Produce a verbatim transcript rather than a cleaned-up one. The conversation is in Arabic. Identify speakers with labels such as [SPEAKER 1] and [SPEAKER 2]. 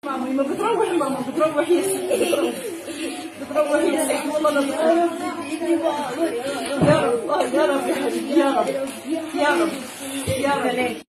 [SPEAKER 1] مامي ما بتروح ماما بتروح يا ستي بتروح يا ستي والله لا بتروح. يا رب يا رب يا حبيبي يا رب يا رب يا رب.